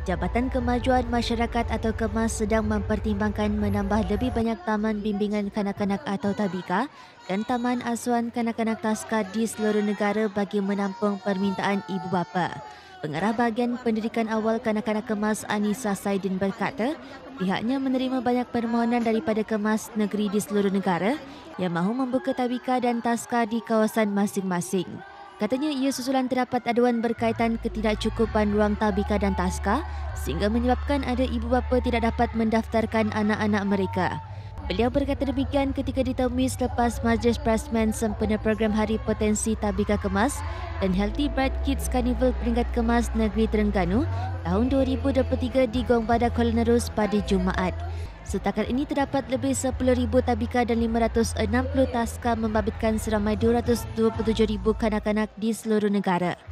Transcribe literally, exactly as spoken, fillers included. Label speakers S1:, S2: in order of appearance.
S1: Jabatan Kemajuan Masyarakat atau KEMAS sedang mempertimbangkan menambah lebih banyak taman bimbingan kanak-kanak atau tabika dan taman asuhan kanak-kanak taska di seluruh negara bagi menampung permintaan ibu bapa. Pengarah Bahagian Pendidikan Awal Kanak-kanak KEMAS Anissa Saidin berkata, pihaknya menerima banyak permohonan daripada KEMAS negeri di seluruh negara yang mahu membuka tabika dan taska di kawasan masing-masing. Katanya ia susulan terdapat aduan berkaitan ketidakcukupan ruang tabika dan taska sehingga menyebabkan ada ibu bapa tidak dapat mendaftarkan anak-anak mereka. Beliau berkata demikian ketika ditemui selepas Majlis Prasmen sempena program Hari Potensi Tabika KEMAS dan Healthy Bright Kids Carnival peringkat KEMAS Negeri Terengganu tahun dua ribu dua puluh tiga di Gong Badak Kuala Nerus pada Jumaat. Setakat ini terdapat lebih sepuluh ribu tabika dan lima ratus enam puluh taska membabitkan seramai dua ratus dua puluh tujuh ribu kanak-kanak di seluruh negara.